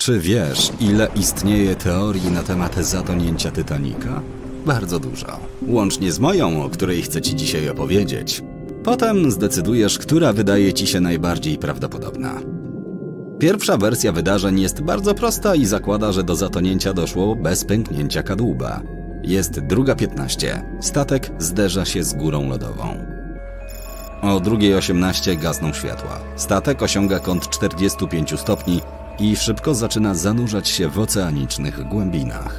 Czy wiesz, ile istnieje teorii na temat zatonięcia Titanica? Bardzo dużo. Łącznie z moją, o której chcę Ci dzisiaj opowiedzieć. Potem zdecydujesz, która wydaje Ci się najbardziej prawdopodobna. Pierwsza wersja wydarzeń jest bardzo prosta i zakłada, że do zatonięcia doszło bez pęknięcia kadłuba. Jest 2:15. Statek zderza się z górą lodową. O 2:18 gasną światła. Statek osiąga kąt 45 stopni i szybko zaczyna zanurzać się w oceanicznych głębinach.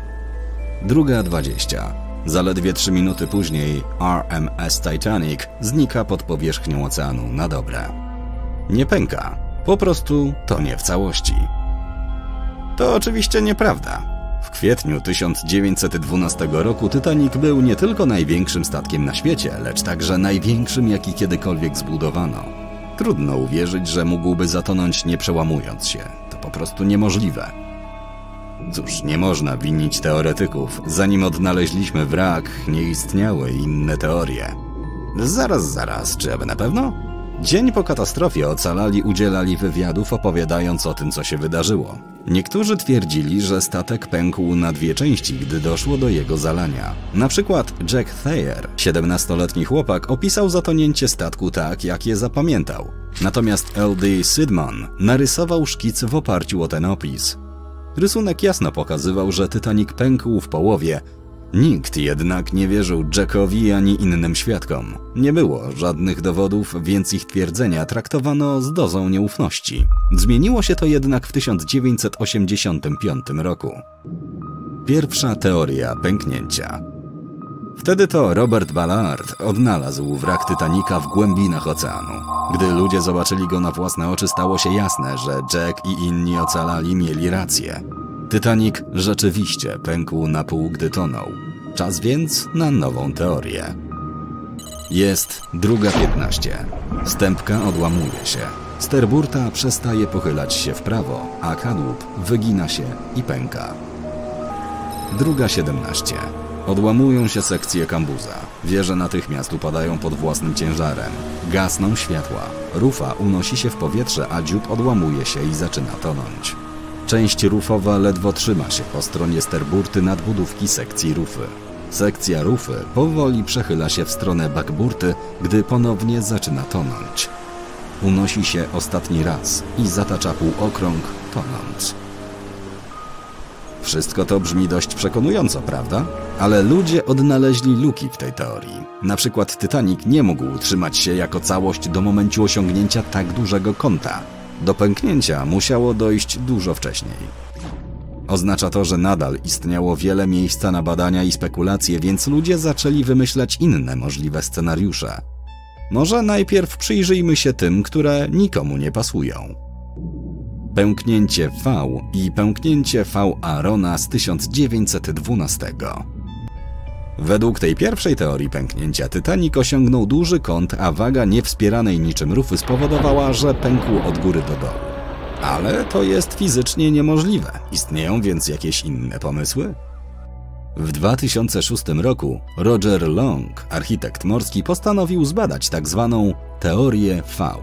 2:20. Zaledwie 3 minuty później RMS Titanic znika pod powierzchnią oceanu na dobre. Nie pęka, po prostu tonie w całości. To oczywiście nieprawda. W kwietniu 1912 roku Titanic był nie tylko największym statkiem na świecie, lecz także największym, jaki kiedykolwiek zbudowano. Trudno uwierzyć, że mógłby zatonąć nie przełamując się. To po prostu niemożliwe. Cóż, nie można winić teoretyków. Zanim odnaleźliśmy wrak, nie istniały inne teorie. Zaraz, czy aby na pewno? Dzień po katastrofie ocalali udzielali wywiadów, opowiadając o tym, co się wydarzyło. Niektórzy twierdzili, że statek pękł na 2 części, gdy doszło do jego zalania. Na przykład Jack Thayer, 17-letni chłopak, opisał zatonięcie statku tak, jak je zapamiętał. Natomiast L.D. Sidman narysował szkic w oparciu o ten opis. Rysunek jasno pokazywał, że Titanic pękł w połowie. Nikt jednak nie wierzył Jackowi ani innym świadkom. Nie było żadnych dowodów, więc ich twierdzenia traktowano z dozą nieufności. Zmieniło się to jednak w 1985 roku. Pierwsza teoria pęknięcia. Wtedy to Robert Ballard odnalazł wrak Titanica w głębinach oceanu. Gdy ludzie zobaczyli go na własne oczy, stało się jasne, że Jack i inni ocalali mieli rację. Titanic rzeczywiście pękł na pół, gdy tonął. Czas więc na nową teorię. Jest 2:15. Stępka odłamuje się. Sterburta przestaje pochylać się w prawo, a kadłub wygina się i pęka. 2:17. Odłamują się sekcje kambuza. Wieże natychmiast upadają pod własnym ciężarem. Gasną światła. Rufa unosi się w powietrze, a dziób odłamuje się i zaczyna tonąć. Część rufowa ledwo trzyma się po stronie sterburty nadbudówki sekcji rufy. Sekcja rufy powoli przechyla się w stronę bakburty, gdy ponownie zaczyna tonąć. Unosi się ostatni raz i zatacza półokrąg, tonąc. Wszystko to brzmi dość przekonująco, prawda? Ale ludzie odnaleźli luki w tej teorii. Na przykład Titanic nie mógł utrzymać się jako całość do momentu osiągnięcia tak dużego kąta. Do pęknięcia musiało dojść dużo wcześniej. Oznacza to, że nadal istniało wiele miejsca na badania i spekulacje, więc ludzie zaczęli wymyślać inne możliwe scenariusze. Może najpierw przyjrzyjmy się tym, które nikomu nie pasują. Pęknięcie V i pęknięcie V Arona z 1912. Według tej pierwszej teorii pęknięcia Titanic osiągnął duży kąt, a waga niewspieranej niczym rufy spowodowała, że pękł od góry do dołu. Ale to jest fizycznie niemożliwe. Istnieją więc jakieś inne pomysły? W 2006 roku Roger Long, architekt morski, postanowił zbadać tzw. teorię V.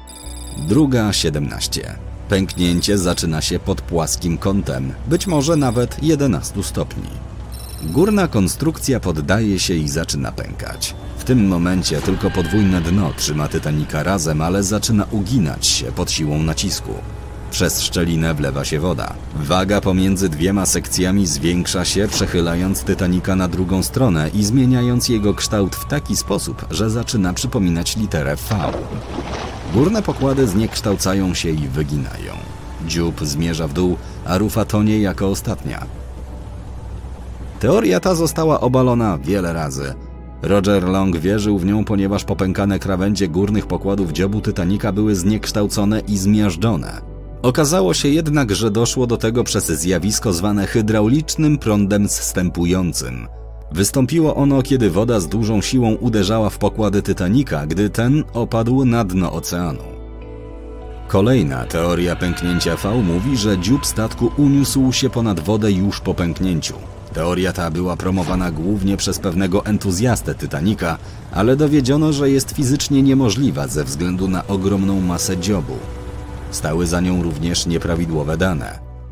2:17. Pęknięcie zaczyna się pod płaskim kątem, być może nawet 11 stopni. Górna konstrukcja poddaje się i zaczyna pękać. W tym momencie tylko podwójne dno trzyma Titanica razem, ale zaczyna uginać się pod siłą nacisku. Przez szczelinę wlewa się woda. Waga pomiędzy 2 sekcjami zwiększa się, przechylając Titanica na drugą stronę i zmieniając jego kształt w taki sposób, że zaczyna przypominać literę V. Górne pokłady zniekształcają się i wyginają. Dziób zmierza w dół, a rufa tonie jako ostatnia. Teoria ta została obalona wiele razy. Roger Long wierzył w nią, ponieważ popękane krawędzie górnych pokładów dziobu Titanica były zniekształcone i zmiażdżone. Okazało się jednak, że doszło do tego przez zjawisko zwane hydraulicznym prądem zstępującym. Wystąpiło ono, kiedy woda z dużą siłą uderzała w pokłady Titanica, gdy ten opadł na dno oceanu. Kolejna teoria pęknięcia V mówi, że dziób statku uniósł się ponad wodę już po pęknięciu. Teoria ta była promowana głównie przez pewnego entuzjastę Titanica, ale dowiedziono, że jest fizycznie niemożliwa ze względu na ogromną masę dziobu. Stały za nią również nieprawidłowe dane.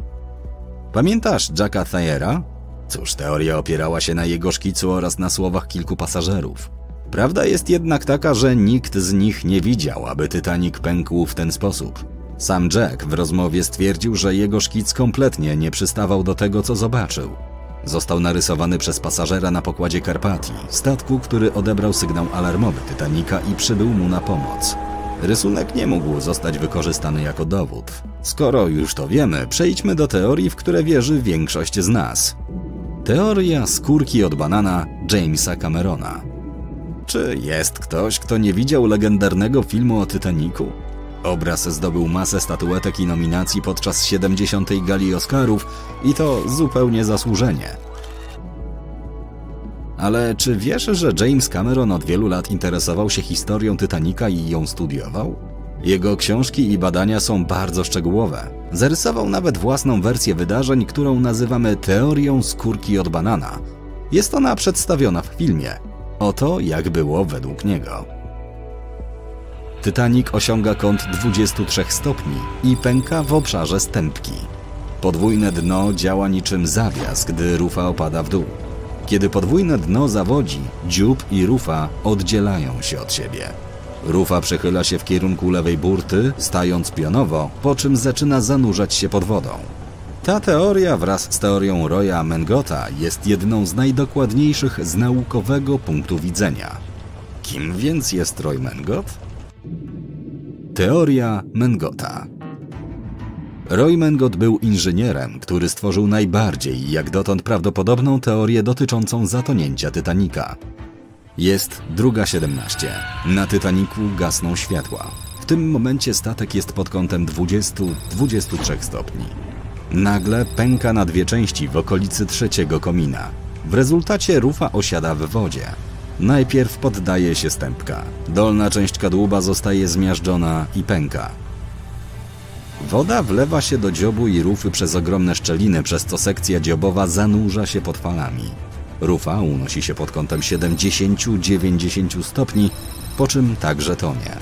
Pamiętasz Jacka Thayera? Cóż, teoria opierała się na jego szkicu oraz na słowach kilku pasażerów. Prawda jest jednak taka, że nikt z nich nie widział, aby Titanic pękł w ten sposób. Sam Jack w rozmowie stwierdził, że jego szkic kompletnie nie przystawał do tego, co zobaczył. Został narysowany przez pasażera na pokładzie Carpathii, statku, który odebrał sygnał alarmowy Titanica i przybył mu na pomoc. Rysunek nie mógł zostać wykorzystany jako dowód. Skoro już to wiemy, przejdźmy do teorii, w które wierzy większość z nas. Teoria skórki od banana Jamesa Camerona. Czy jest ktoś, kto nie widział legendarnego filmu o Titanicu? Obraz zdobył masę statuetek i nominacji podczas 70. gali Oscarów i to zupełnie zasłużenie. Ale czy wiesz, że James Cameron od wielu lat interesował się historią Titanica i ją studiował? Jego książki i badania są bardzo szczegółowe. Zarysował nawet własną wersję wydarzeń, którą nazywamy teorią skórki od banana. Jest ona przedstawiona w filmie. Oto jak było według niego. Titanic osiąga kąt 23 stopni i pęka w obszarze stępki. Podwójne dno działa niczym zawias, gdy rufa opada w dół. Kiedy podwójne dno zawodzi, dziób i rufa oddzielają się od siebie. Rufa przechyla się w kierunku lewej burty, stając pionowo, po czym zaczyna zanurzać się pod wodą. Ta teoria wraz z teorią Roya Mengotta jest jedną z najdokładniejszych z naukowego punktu widzenia. Kim więc jest Roy Mengott? Teoria Mengotta. Roy Mengott był inżynierem, który stworzył najbardziej jak dotąd prawdopodobną teorię dotyczącą zatonięcia Titanica. Jest 2:17. Na Titanicu gasną światła. W tym momencie statek jest pod kątem 20-23 stopni. Nagle pęka na dwie części w okolicy trzeciego komina. W rezultacie rufa osiada w wodzie. Najpierw poddaje się stępka. Dolna część kadłuba zostaje zmiażdżona i pęka. Woda wlewa się do dziobu i rufy przez ogromne szczeliny, przez co sekcja dziobowa zanurza się pod falami. Rufa unosi się pod kątem 70-90 stopni, po czym także tonie.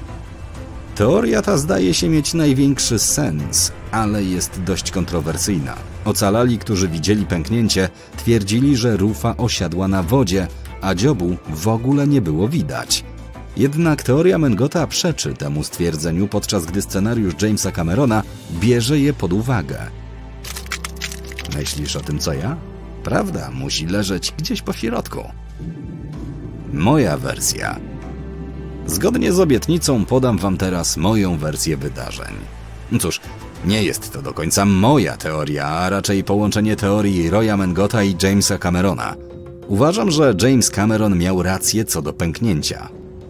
Teoria ta zdaje się mieć największy sens, ale jest dość kontrowersyjna. Ocalali, którzy widzieli pęknięcie, twierdzili, że rufa osiadła na wodzie, a dziobu w ogóle nie było widać. Jednak teoria Mengotta przeczy temu stwierdzeniu, podczas gdy scenariusz Jamesa Camerona bierze je pod uwagę. Myślisz o tym co ja? Prawda musi leżeć gdzieś po środku. Moja wersja. Zgodnie z obietnicą podam wam teraz moją wersję wydarzeń. Cóż, nie jest to do końca moja teoria, a raczej połączenie teorii Roya Mengotta i Jamesa Camerona. Uważam, że James Cameron miał rację co do pęknięcia.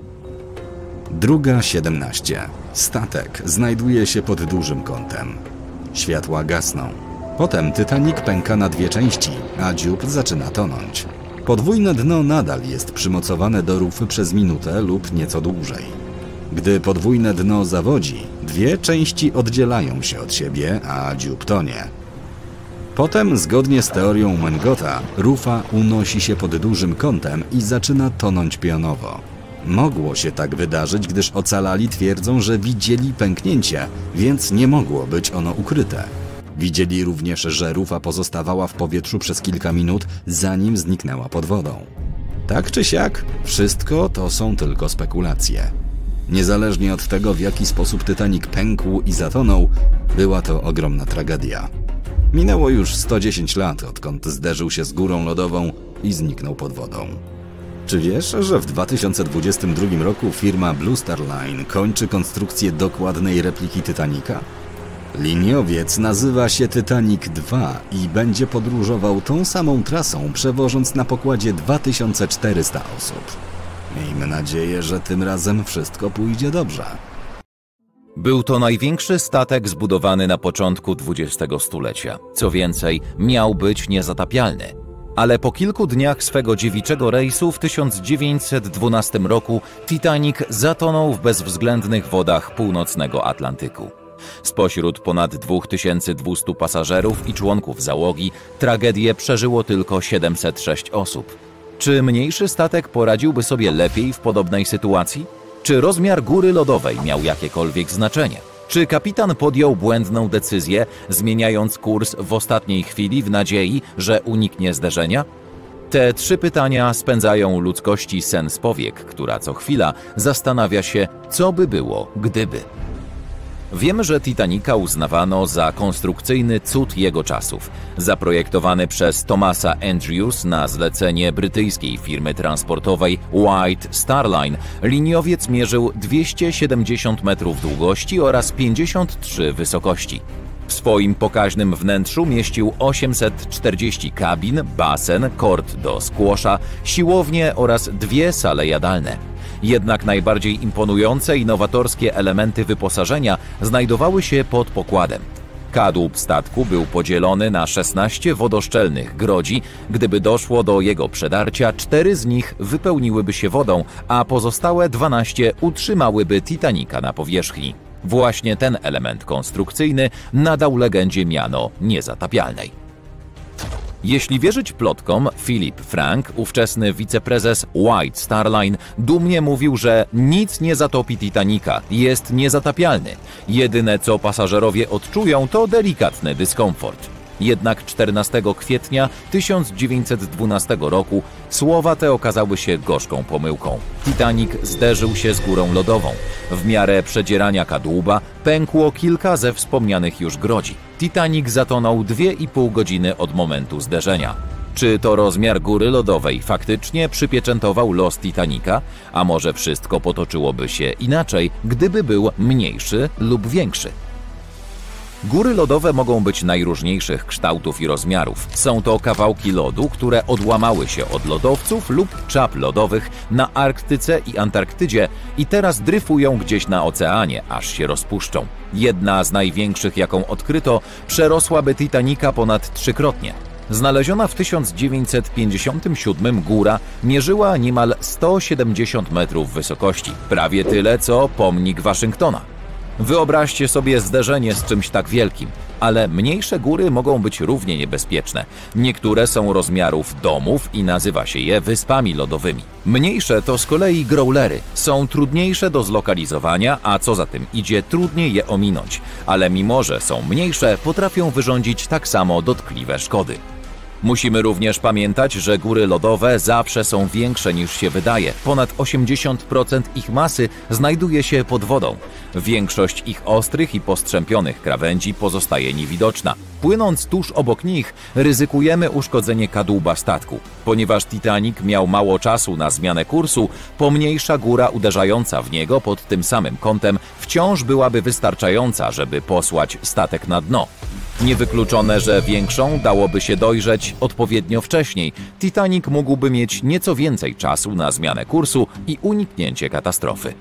2:17. Statek znajduje się pod dużym kątem. Światła gasną. Potem Titanic pęka na dwie części, a dziób zaczyna tonąć. Podwójne dno nadal jest przymocowane do rufy przez minutę lub nieco dłużej. Gdy podwójne dno zawodzi, dwie części oddzielają się od siebie, a dziób tonie. Potem, zgodnie z teorią Mengotta, rufa unosi się pod dużym kątem i zaczyna tonąć pionowo. Mogło się tak wydarzyć, gdyż ocalali twierdzą, że widzieli pęknięcie, więc nie mogło być ono ukryte. Widzieli również, że rufa pozostawała w powietrzu przez kilka minut, zanim zniknęła pod wodą. Tak czy siak, wszystko to są tylko spekulacje. Niezależnie od tego, w jaki sposób Titanic pękł i zatonął, była to ogromna tragedia. Minęło już 110 lat, odkąd zderzył się z górą lodową i zniknął pod wodą. Czy wiesz, że w 2022 roku firma Blue Star Line kończy konstrukcję dokładnej repliki Titanica? Liniowiec nazywa się Titanic 2 i będzie podróżował tą samą trasą, przewożąc na pokładzie 2400 osób. Miejmy nadzieję, że tym razem wszystko pójdzie dobrze. Był to największy statek zbudowany na początku XX stulecia. Co więcej, miał być niezatapialny. Ale po kilku dniach swego dziewiczego rejsu w 1912 roku Titanic zatonął w bezwzględnych wodach północnego Atlantyku. Spośród ponad 2200 pasażerów i członków załogi tragedię przeżyło tylko 706 osób. Czy mniejszy statek poradziłby sobie lepiej w podobnej sytuacji? Czy rozmiar góry lodowej miał jakiekolwiek znaczenie? Czy kapitan podjął błędną decyzję, zmieniając kurs w ostatniej chwili w nadziei, że uniknie zderzenia? Te 3 pytania spędzają ludzkości sen z powiek, która co chwila zastanawia się, co by było, gdyby. Wiemy, że Titanica uznawano za konstrukcyjny cud jego czasów. Zaprojektowany przez Thomasa Andrews na zlecenie brytyjskiej firmy transportowej White Star Line, liniowiec mierzył 270 metrów długości oraz 53 wysokości. W swoim pokaźnym wnętrzu mieścił 840 kabin, basen, kort do squasha, siłownię oraz 2 sale jadalne. Jednak najbardziej imponujące i nowatorskie elementy wyposażenia znajdowały się pod pokładem. Kadłub statku był podzielony na 16 wodoszczelnych grodzi. Gdyby doszło do jego przedarcia, 4 z nich wypełniłyby się wodą, a pozostałe 12 utrzymałyby Titanica na powierzchni. Właśnie ten element konstrukcyjny nadał legendzie miano niezatapialnej. Jeśli wierzyć plotkom, Philip Frank, ówczesny wiceprezes White Star Line, dumnie mówił, że nic nie zatopi Titanica, jest niezatapialny. Jedyne, co pasażerowie odczują, to delikatny dyskomfort. Jednak 14 kwietnia 1912 roku słowa te okazały się gorzką pomyłką. Titanic zderzył się z górą lodową. W miarę przedzierania kadłuba pękło kilka ze wspomnianych już grodzi. Titanic zatonął 2,5 godziny od momentu zderzenia. Czy to rozmiar góry lodowej faktycznie przypieczętował los Titanica? A może wszystko potoczyłoby się inaczej, gdyby był mniejszy lub większy? Góry lodowe mogą być najróżniejszych kształtów i rozmiarów. Są to kawałki lodu, które odłamały się od lodowców lub czap lodowych na Arktyce i Antarktydzie i teraz dryfują gdzieś na oceanie, aż się rozpuszczą. Jedna z największych, jaką odkryto, przerosłaby Titanica ponad 3-krotnie. Znaleziona w 1957 góra mierzyła niemal 170 metrów wysokości, prawie tyle co pomnik Waszyngtona. Wyobraźcie sobie zderzenie z czymś tak wielkim, ale mniejsze góry mogą być równie niebezpieczne. Niektóre są rozmiarów domów i nazywa się je wyspami lodowymi. Mniejsze to z kolei growlery. Są trudniejsze do zlokalizowania, a co za tym idzie, trudniej je ominąć. Ale mimo, że są mniejsze, potrafią wyrządzić tak samo dotkliwe szkody. Musimy również pamiętać, że góry lodowe zawsze są większe niż się wydaje. Ponad 80% ich masy znajduje się pod wodą. Większość ich ostrych i postrzępionych krawędzi pozostaje niewidoczna. Płynąc tuż obok nich, ryzykujemy uszkodzenie kadłuba statku. Ponieważ Titanic miał mało czasu na zmianę kursu, pomniejsza góra uderzająca w niego pod tym samym kątem wciąż byłaby wystarczająca, żeby posłać statek na dno. Niewykluczone, że większą dałoby się dojrzeć odpowiednio wcześniej. Titanic mógłby mieć nieco więcej czasu na zmianę kursu i uniknięcie katastrofy.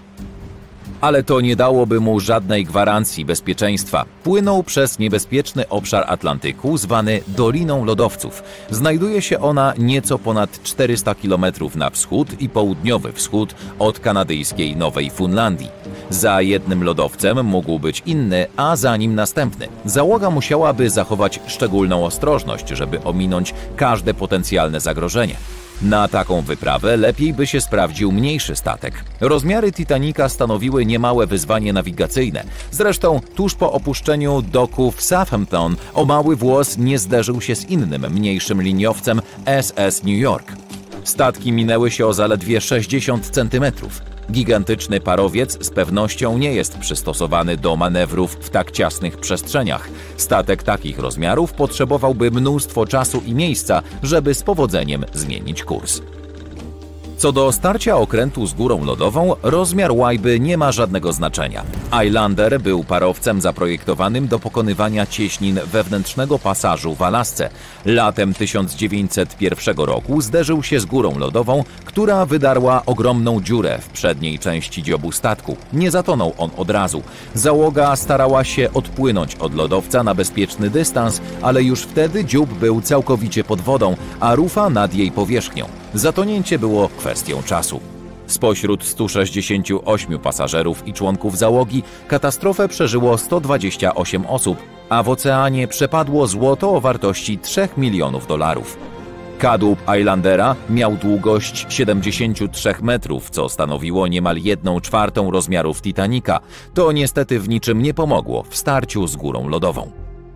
Ale to nie dałoby mu żadnej gwarancji bezpieczeństwa. Płynął przez niebezpieczny obszar Atlantyku zwany Doliną Lodowców. Znajduje się ona nieco ponad 400 km na wschód i południowy wschód od kanadyjskiej Nowej Fundlandii. Za jednym lodowcem mógł być inny, a za nim następny. Załoga musiałaby zachować szczególną ostrożność, żeby ominąć każde potencjalne zagrożenie. Na taką wyprawę lepiej by się sprawdził mniejszy statek. Rozmiary Titanica stanowiły niemałe wyzwanie nawigacyjne. Zresztą tuż po opuszczeniu doków Southampton o mały włos nie zderzył się z innym, mniejszym liniowcem SS New York. Statki minęły się o zaledwie 60 cm. Gigantyczny parowiec z pewnością nie jest przystosowany do manewrów w tak ciasnych przestrzeniach. Statek takich rozmiarów potrzebowałby mnóstwo czasu i miejsca, żeby z powodzeniem zmienić kurs. Co do starcia okrętu z górą lodową, rozmiar łajby nie ma żadnego znaczenia. Islander był parowcem zaprojektowanym do pokonywania cieśnin wewnętrznego pasażu w Alasce. Latem 1901 roku zderzył się z górą lodową, która wydarła ogromną dziurę w przedniej części dziobu statku. Nie zatonął on od razu. Załoga starała się odpłynąć od lodowca na bezpieczny dystans, ale już wtedy dziób był całkowicie pod wodą, a rufa nad jej powierzchnią. Zatonięcie było kwestią czasu. Spośród 168 pasażerów i członków załogi katastrofę przeżyło 128 osób, a w oceanie przepadło złoto o wartości $3 milionów. Kadłub Islandera miał długość 73 metrów, co stanowiło niemal 1/4 rozmiarów Titanica. To niestety w niczym nie pomogło w starciu z górą lodową.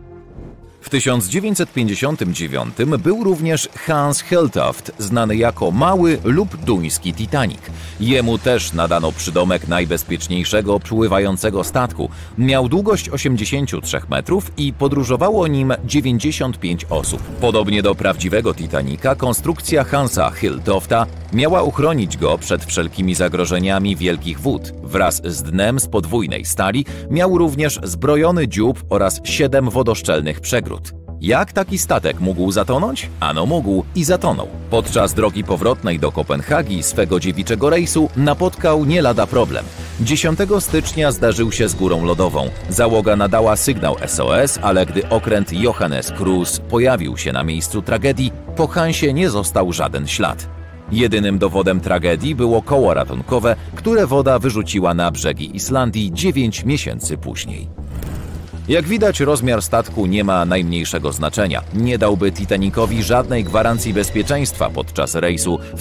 W 1959 był również Hans Heltoft, znany jako Mały lub Duński Titanic. Jemu też nadano przydomek najbezpieczniejszego pływającego statku. Miał długość 83 metrów i podróżowało nim 95 osób. Podobnie do prawdziwego Titanica, konstrukcja Hansa Heltofta miała uchronić go przed wszelkimi zagrożeniami wielkich wód. Wraz z dnem z podwójnej stali miał również zbrojony dziób oraz 7 wodoszczelnych przegród. Jak taki statek mógł zatonąć? Ano mógł i zatonął. Podczas drogi powrotnej do Kopenhagi swego dziewiczego rejsu napotkał nie lada problem. 10 stycznia zdarzył się z górą lodową. Załoga nadała sygnał SOS, ale gdy okręt Johannes Kruse pojawił się na miejscu tragedii, po Hansie nie został żaden ślad. Jedynym dowodem tragedii było koło ratunkowe, które woda wyrzuciła na brzegi Islandii 9 miesięcy później. Jak widać, rozmiar statku nie ma najmniejszego znaczenia. Nie dałby Titanicowi żadnej gwarancji bezpieczeństwa podczas rejsu w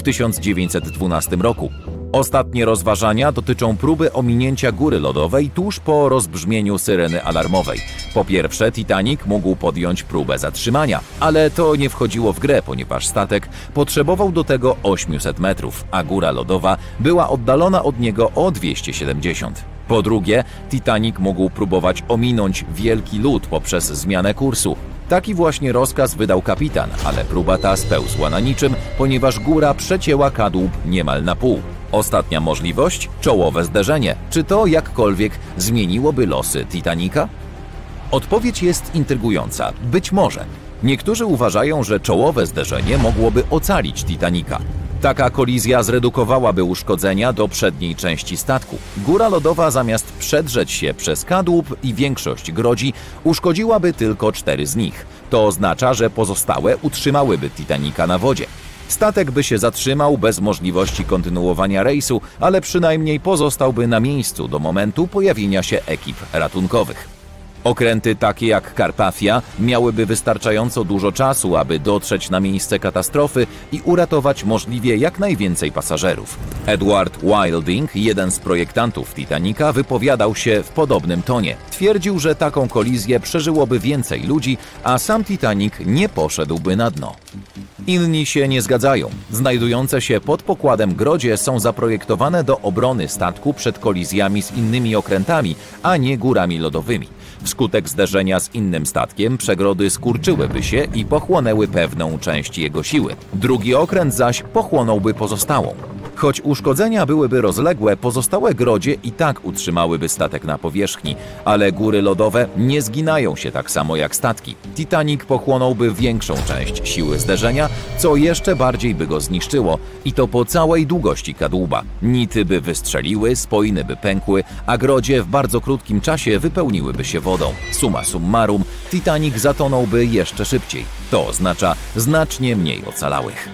1912 roku. Ostatnie rozważania dotyczą próby ominięcia góry lodowej tuż po rozbrzmieniu syreny alarmowej. Po pierwsze, Titanic mógł podjąć próbę zatrzymania, ale to nie wchodziło w grę, ponieważ statek potrzebował do tego 800 metrów, a góra lodowa była oddalona od niego o 270. Po drugie, Titanic mógł próbować ominąć wielki lód poprzez zmianę kursu. Taki właśnie rozkaz wydał kapitan, ale próba ta spełzła na niczym, ponieważ góra przecięła kadłub niemal na pół. Ostatnia możliwość – czołowe zderzenie. Czy to jakkolwiek zmieniłoby losy Titanica? Odpowiedź jest intrygująca. Być może. Niektórzy uważają, że czołowe zderzenie mogłoby ocalić Titanica. Taka kolizja zredukowałaby uszkodzenia do przedniej części statku. Góra lodowa zamiast przedrzeć się przez kadłub i większość grodzi, uszkodziłaby tylko 4 z nich. To oznacza, że pozostałe utrzymałyby Titanica na wodzie. Statek by się zatrzymał bez możliwości kontynuowania rejsu, ale przynajmniej pozostałby na miejscu do momentu pojawienia się ekip ratunkowych. Okręty takie jak Carpathia miałyby wystarczająco dużo czasu, aby dotrzeć na miejsce katastrofy i uratować możliwie jak najwięcej pasażerów. Edward Wilding, jeden z projektantów Titanica, wypowiadał się w podobnym tonie. Twierdził, że taką kolizję przeżyłoby więcej ludzi, a sam Titanic nie poszedłby na dno. Inni się nie zgadzają. Znajdujące się pod pokładem grodzie są zaprojektowane do obrony statku przed kolizjami z innymi okrętami, a nie górami lodowymi. Wskutek zderzenia z innym statkiem przegrody skurczyłyby się i pochłonęły pewną część jego siły. Drugi okręt zaś pochłonąłby pozostałą. Choć uszkodzenia byłyby rozległe, pozostałe grodzie i tak utrzymałyby statek na powierzchni, ale góry lodowe nie zginają się tak samo jak statki. Titanic pochłonąłby większą część siły zderzenia, co jeszcze bardziej by go zniszczyło i to po całej długości kadłuba. Nity by wystrzeliły, spoiny by pękły, a grodzie w bardzo krótkim czasie wypełniłyby się wodą. Summa summarum, Titanic zatonąłby jeszcze szybciej. To oznacza znacznie mniej ocalałych.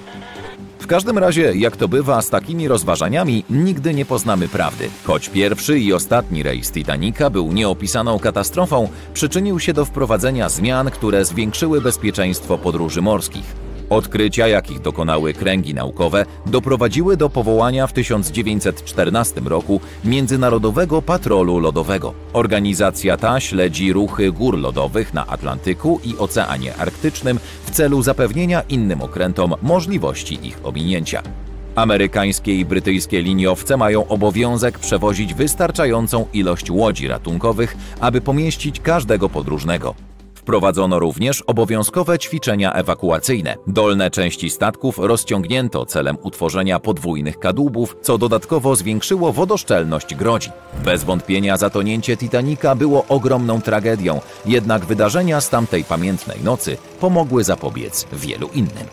W każdym razie, jak to bywa z takimi rozważaniami, nigdy nie poznamy prawdy. Choć pierwszy i ostatni rejs Titanica był nieopisaną katastrofą, przyczynił się do wprowadzenia zmian, które zwiększyły bezpieczeństwo podróży morskich. Odkrycia, jakich dokonały kręgi naukowe, doprowadziły do powołania w 1914 roku Międzynarodowego Patrolu Lodowego. Organizacja ta śledzi ruchy gór lodowych na Atlantyku i Oceanie Arktycznym w celu zapewnienia innym okrętom możliwości ich ominięcia. Amerykańskie i brytyjskie liniowce mają obowiązek przewozić wystarczającą ilość łodzi ratunkowych, aby pomieścić każdego podróżnego. Wprowadzono również obowiązkowe ćwiczenia ewakuacyjne. Dolne części statków rozciągnięto celem utworzenia podwójnych kadłubów, co dodatkowo zwiększyło wodoszczelność grodzi. Bez wątpienia zatonięcie Titanica było ogromną tragedią, jednak wydarzenia z tamtej pamiętnej nocy pomogły zapobiec wielu innym.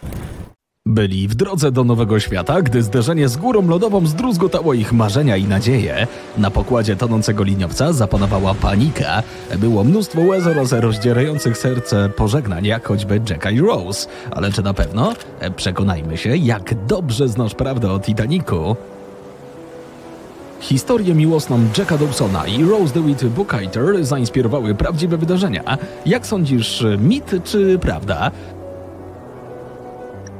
Byli w drodze do Nowego Świata, gdy zderzenie z górą lodową zdruzgotało ich marzenia i nadzieje. Na pokładzie tonącego liniowca zapanowała panika. Było mnóstwo łez oraz rozdzierających serce pożegnań, jak choćby Jacka i Rose. Ale czy na pewno? Przekonajmy się, jak dobrze znasz prawdę o Titanicu. Historię miłosną Jacka Dawsona i Rose DeWitt Bukater zainspirowały prawdziwe wydarzenia. Jak sądzisz, mit czy prawda?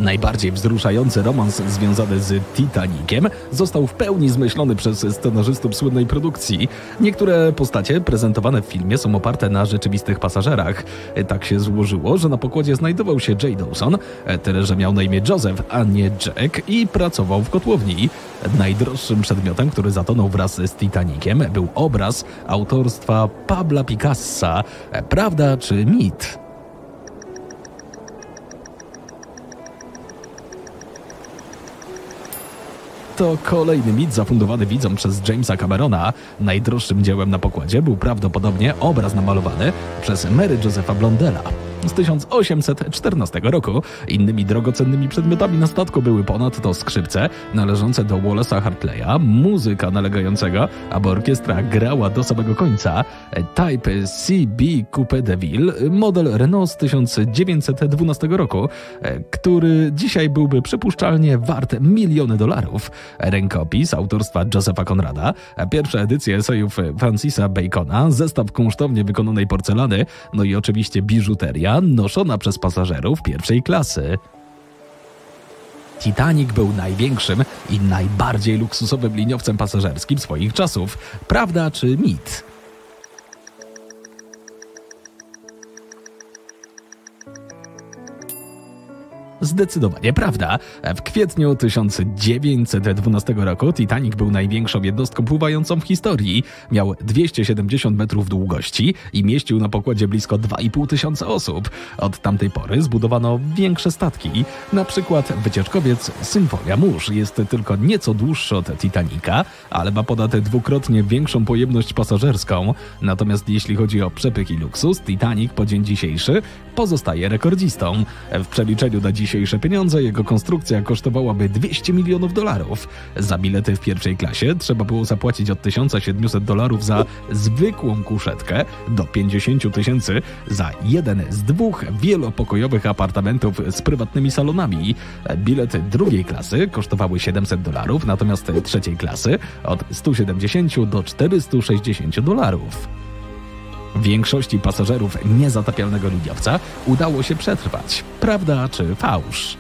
Najbardziej wzruszający romans związany z Titaniciem został w pełni zmyślony przez scenarzystów słynnej produkcji. Niektóre postacie prezentowane w filmie są oparte na rzeczywistych pasażerach. Tak się złożyło, że na pokładzie znajdował się Jay Dawson, tyle że miał na imię Joseph, a nie Jack, i pracował w kotłowni. Najdroższym przedmiotem, który zatonął wraz z Titaniciem, był obraz autorstwa Pabla Picassa. Prawda czy mit? To kolejny mit zafundowany widzom przez Jamesa Camerona. Najdroższym dziełem na pokładzie był prawdopodobnie obraz namalowany przez Mary Josepha Blondela z 1814 roku. Innymi drogocennymi przedmiotami na statku były ponadto skrzypce należące do Wallace'a Hartleya, muzyka nalegającego, aby orkiestra grała do samego końca, Type CB Coupe de Ville, model Renault z 1912 roku, który dzisiaj byłby przypuszczalnie wart miliony dolarów, rękopis autorstwa Josepha Conrada, pierwsza edycja esejów Francisa Bacona, zestaw kunsztownie wykonanej porcelany, no i oczywiście biżuteria noszona przez pasażerów pierwszej klasy. Titanic był największym i najbardziej luksusowym liniowcem pasażerskim swoich czasów. Prawda czy mit? Zdecydowanie prawda. W kwietniu 1912 roku Titanic był największą jednostką pływającą w historii. Miał 270 metrów długości i mieścił na pokładzie blisko 2500 osób. Od tamtej pory zbudowano większe statki. Na przykład wycieczkowiec Symphonia Mórz jest tylko nieco dłuższy od Titanica, ale ma ponad dwukrotnie większą pojemność pasażerską. Natomiast jeśli chodzi o przepych i luksus, Titanic po dzień dzisiejszy pozostaje rekordzistą. W przeliczeniu na dzisiejsze pieniądze jego konstrukcja kosztowałaby 200 milionów dolarów. Za bilety w pierwszej klasie trzeba było zapłacić od $1700 za zwykłą kuszetkę do 50 000 za jeden z 2 wielopokojowych apartamentów z prywatnymi salonami. Bilety drugiej klasy kosztowały $700, natomiast trzeciej klasy od 170 do $460. Większości pasażerów niezatapialnego liniowca udało się przetrwać. Prawda czy fałsz?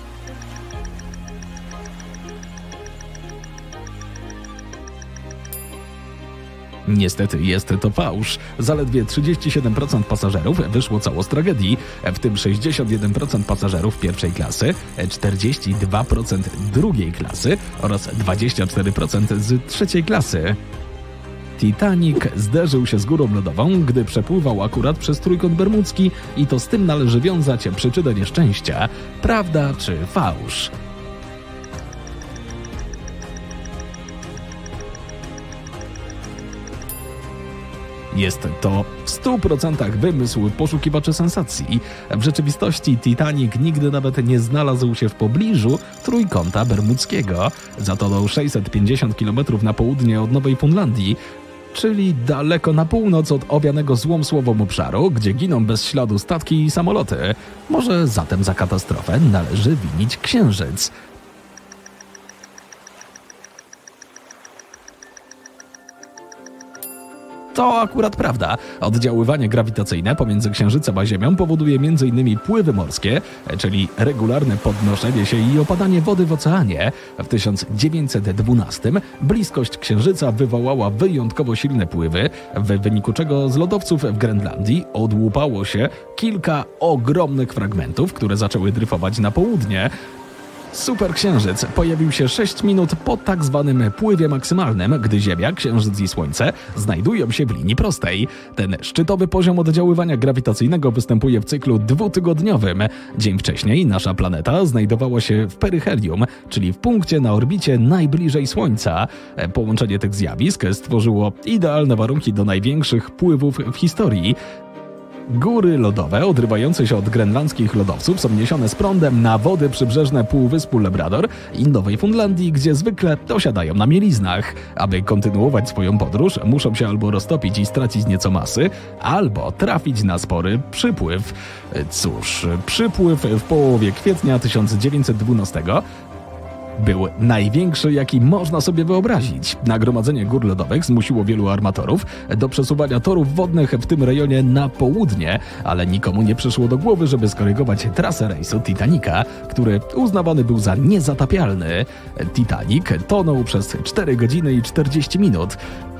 Niestety jest to fałsz. Zaledwie 37% pasażerów wyszło cało z tragedii, w tym 61% pasażerów pierwszej klasy, 42% drugiej klasy oraz 24% z trzeciej klasy. Titanic zderzył się z górą lodową, gdy przepływał akurat przez Trójkąt Bermudzki i to z tym należy wiązać przyczynę nieszczęścia. Prawda czy fałsz? Jest to w 100% wymysł poszukiwaczy sensacji. W rzeczywistości Titanic nigdy nawet nie znalazł się w pobliżu Trójkąta Bermudzkiego. Zatonął 650 km na południe od Nowej Fundlandii, czyli daleko na północ od owianego złą słową obszaru, gdzie giną bez śladu statki i samoloty. Może zatem za katastrofę należy winić Księżyc. To akurat prawda. Oddziaływanie grawitacyjne pomiędzy Księżycem a Ziemią powoduje m.in. pływy morskie, czyli regularne podnoszenie się i opadanie wody w oceanie. W 1912 bliskość Księżyca wywołała wyjątkowo silne pływy, w wyniku czego z lodowców w Grenlandii odłupało się kilka ogromnych fragmentów, które zaczęły dryfować na południe. Superksiężyc pojawił się 6 minut po tak zwanym pływie maksymalnym, gdy Ziemia, Księżyc i Słońce znajdują się w linii prostej. Ten szczytowy poziom oddziaływania grawitacyjnego występuje w cyklu 2-tygodniowym. Dzień wcześniej nasza planeta znajdowała się w peryhelium, czyli w punkcie na orbicie najbliżej Słońca. Połączenie tych zjawisk stworzyło idealne warunki do największych pływów w historii. Góry lodowe odrywające się od grenlandzkich lodowców są niesione z prądem na wody przybrzeżne Półwyspu Labrador i Nowej Fundlandii, gdzie zwykle osiadają na mieliznach. Aby kontynuować swoją podróż, muszą się albo roztopić i stracić nieco masy, albo trafić na spory przypływ. Cóż, przypływ w połowie kwietnia 1912 Był największy, jaki można sobie wyobrazić. Nagromadzenie gór lodowych zmusiło wielu armatorów do przesuwania torów wodnych w tym rejonie na południe, ale nikomu nie przyszło do głowy, żeby skorygować trasę rejsu Titanica, który uznawany był za niezatapialny. Titanic tonął przez 4 godziny i 40 minut.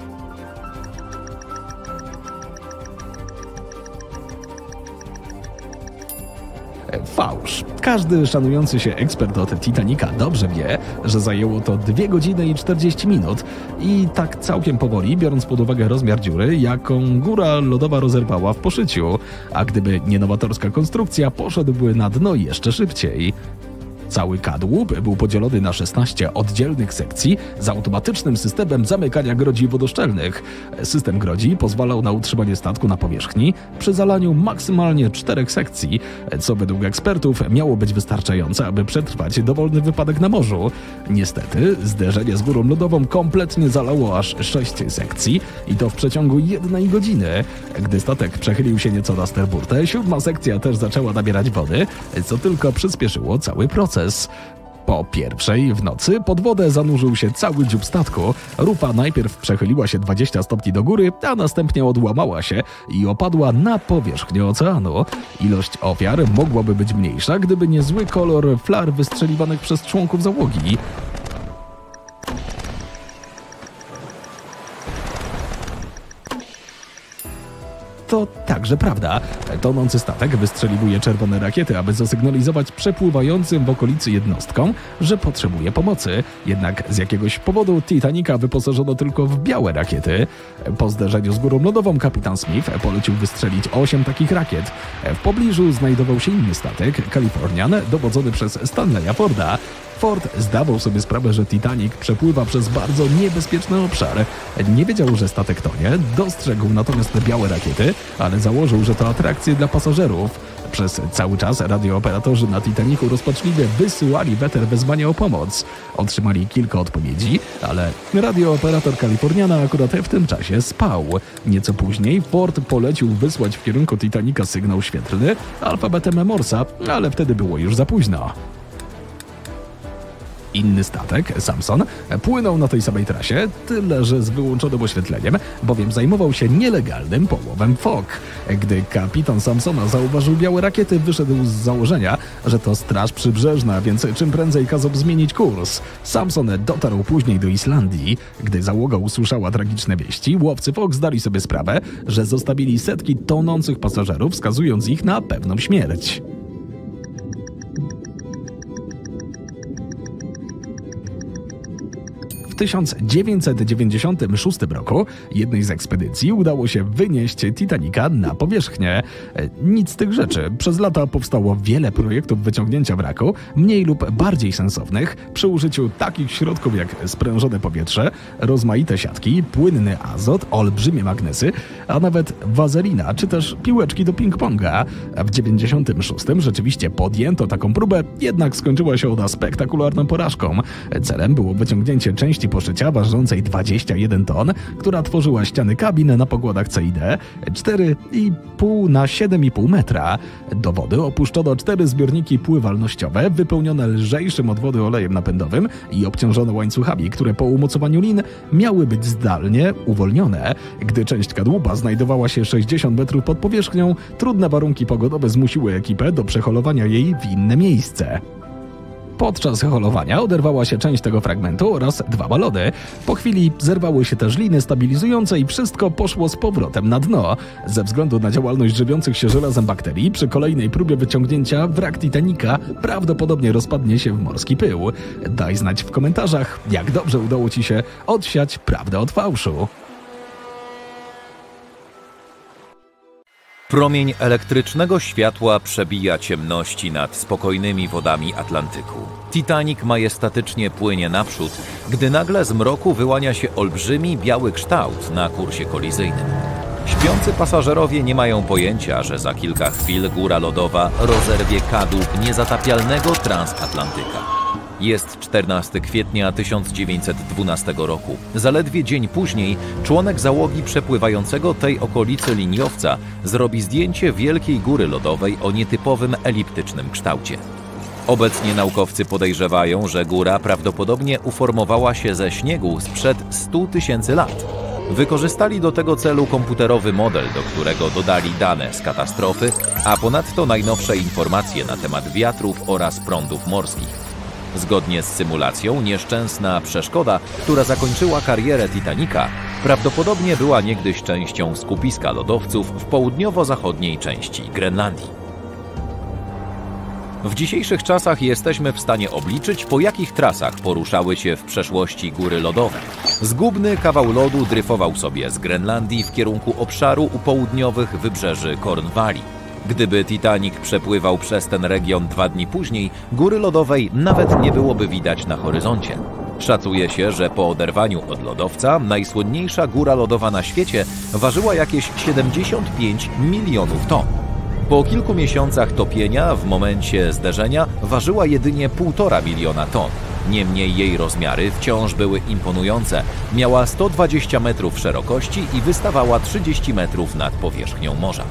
Fałsz. Każdy szanujący się ekspert od Titanica dobrze wie, że zajęło to 2 godziny i 40 minut i tak całkiem powoli, biorąc pod uwagę rozmiar dziury, jaką góra lodowa rozerwała w poszyciu, a gdyby nie nowatorska konstrukcja, poszedłby na dno jeszcze szybciej. Cały kadłub był podzielony na 16 oddzielnych sekcji z automatycznym systemem zamykania grodzi wodoszczelnych. System grodzi pozwalał na utrzymanie statku na powierzchni przy zalaniu maksymalnie 4 sekcji, co według ekspertów miało być wystarczające, aby przetrwać dowolny wypadek na morzu. Niestety, zderzenie z górą lodową kompletnie zalało aż 6 sekcji i to w przeciągu 1 godziny. Gdy statek przechylił się nieco na sterburtę, 7. sekcja też zaczęła nabierać wody, co tylko przyspieszyło cały proces. Po pierwszej w nocy pod wodę zanurzył się cały dziób statku. Rupa najpierw przechyliła się 20 stopni do góry, a następnie odłamała się i opadła na powierzchnię oceanu. Ilość ofiar mogłaby być mniejsza, gdyby nie zły kolor flar wystrzeliwanych przez członków załogi. To także prawda. Tonący statek wystrzeliwuje czerwone rakiety, aby zasygnalizować przepływającym w okolicy jednostkom, że potrzebuje pomocy. Jednak z jakiegoś powodu Titanica wyposażono tylko w białe rakiety. Po zderzeniu z górą lodową kapitan Smith polecił wystrzelić 8 takich rakiet. W pobliżu znajdował się inny statek, Californian, dowodzony przez Stanleya Forda. Ford zdawał sobie sprawę, że Titanic przepływa przez bardzo niebezpieczny obszar. Nie wiedział, że statek tonie, dostrzegł natomiast białe rakiety, ale założył, że to atrakcje dla pasażerów. Przez cały czas radiooperatorzy na Titanicu rozpaczliwie wysyłali weter wezwania o pomoc. Otrzymali kilka odpowiedzi, ale radiooperator Kaliforniana akurat w tym czasie spał. Nieco później Ford polecił wysłać w kierunku Titanica sygnał świetlny alfabetem Morsa, ale wtedy było już za późno. Inny statek, Samson, płynął na tej samej trasie, tyle że z wyłączonym oświetleniem, bowiem zajmował się nielegalnym połowem fok. Gdy kapitan Samsona zauważył białe rakiety, wyszedł z założenia, że to straż przybrzeżna, więc czym prędzej kazał zmienić kurs. Samson dotarł później do Islandii. Gdy załoga usłyszała tragiczne wieści, łowcy fok zdali sobie sprawę, że zostawili setki tonących pasażerów, skazując ich na pewną śmierć. W 1996 roku jednej z ekspedycji udało się wynieść Titanica na powierzchnię. Nic z tych rzeczy. Przez lata powstało wiele projektów wyciągnięcia wraku, mniej lub bardziej sensownych, przy użyciu takich środków jak sprężone powietrze, rozmaite siatki, płynny azot, olbrzymie magnesy, a nawet wazelina, czy też piłeczki do ping-ponga. W 1996 rzeczywiście podjęto taką próbę, jednak skończyła się ona spektakularną porażką. Celem było wyciągnięcie części poszycia ważącej 21 ton, która tworzyła ściany kabin na pokładach CID 4,5 na 7,5 metra. Do wody opuszczono 4 zbiorniki pływalnościowe wypełnione lżejszym od wody olejem napędowym i obciążone łańcuchami, które po umocowaniu lin miały być zdalnie uwolnione. Gdy część kadłuba znajdowała się 60 metrów pod powierzchnią, trudne warunki pogodowe zmusiły ekipę do przeholowania jej w inne miejsce. Podczas holowania oderwała się część tego fragmentu oraz 2 balony. Po chwili zerwały się też liny stabilizujące i wszystko poszło z powrotem na dno. Ze względu na działalność żywiących się żelazem bakterii, przy kolejnej próbie wyciągnięcia wrak Titanica prawdopodobnie rozpadnie się w morski pył. Daj znać w komentarzach, jak dobrze udało Ci się odsiać prawdę od fałszu. Promień elektrycznego światła przebija ciemności nad spokojnymi wodami Atlantyku. Titanic majestatycznie płynie naprzód, gdy nagle z mroku wyłania się olbrzymi biały kształt na kursie kolizyjnym. Śpiący pasażerowie nie mają pojęcia, że za kilka chwil góra lodowa rozerwie kadłub niezatapialnego transatlantyka. Jest 14 kwietnia 1912 roku. Zaledwie dzień później członek załogi przepływającego tej okolicy liniowca zrobi zdjęcie wielkiej góry lodowej o nietypowym eliptycznym kształcie. Obecnie naukowcy podejrzewają, że góra prawdopodobnie uformowała się ze śniegu sprzed 100 000 lat. Wykorzystali do tego celu komputerowy model, do którego dodali dane z katastrofy, a ponadto najnowsze informacje na temat wiatrów oraz prądów morskich. Zgodnie z symulacją, nieszczęsna przeszkoda, która zakończyła karierę Titanica, prawdopodobnie była niegdyś częścią skupiska lodowców w południowo-zachodniej części Grenlandii. W dzisiejszych czasach jesteśmy w stanie obliczyć, po jakich trasach poruszały się w przeszłości góry lodowe. Zgubny kawał lodu dryfował sobie z Grenlandii w kierunku obszaru u południowych wybrzeży Cornwalli. Gdyby Titanic przepływał przez ten region 2 dni później, góry lodowej nawet nie byłoby widać na horyzoncie. Szacuje się, że po oderwaniu od lodowca najsłynniejsza góra lodowa na świecie ważyła jakieś 75 milionów ton. Po kilku miesiącach topienia, w momencie zderzenia, ważyła jedynie 1,5 miliona ton. Niemniej jej rozmiary wciąż były imponujące. Miała 120 metrów szerokości i wystawała 30 metrów nad powierzchnią morza.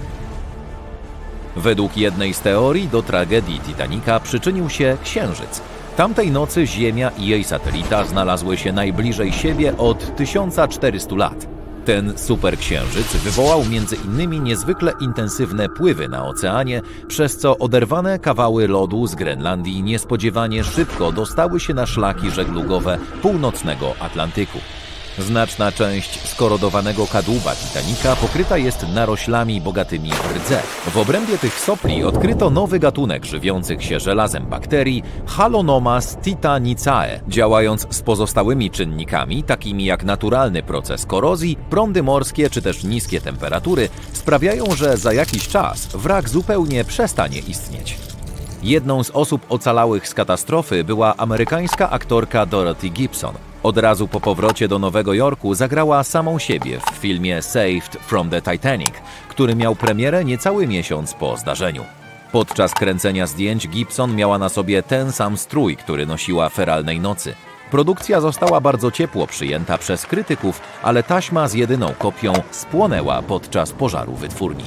Według jednej z teorii do tragedii Titanica przyczynił się Księżyc. Tamtej nocy Ziemia i jej satelita znalazły się najbliżej siebie od 1400 lat. Ten superksiężyc wywołał między innymi niezwykle intensywne pływy na oceanie, przez co oderwane kawały lodu z Grenlandii niespodziewanie szybko dostały się na szlaki żeglugowe północnego Atlantyku. Znaczna część skorodowanego kadłuba Titanica pokryta jest naroślami bogatymi w rdze. W obrębie tych sopli odkryto nowy gatunek żywiących się żelazem bakterii Halonomas titanicae. Działając z pozostałymi czynnikami, takimi jak naturalny proces korozji, prądy morskie czy też niskie temperatury, sprawiają, że za jakiś czas wrak zupełnie przestanie istnieć. Jedną z osób ocalałych z katastrofy była amerykańska aktorka Dorothy Gibson. Od razu po powrocie do Nowego Jorku zagrała samą siebie w filmie Saved from the Titanic, który miał premierę niecały miesiąc po zdarzeniu. Podczas kręcenia zdjęć Gibson miała na sobie ten sam strój, który nosiła feralnej nocy. Produkcja została bardzo ciepło przyjęta przez krytyków, ale taśma z jedyną kopią spłonęła podczas pożaru wytwórni.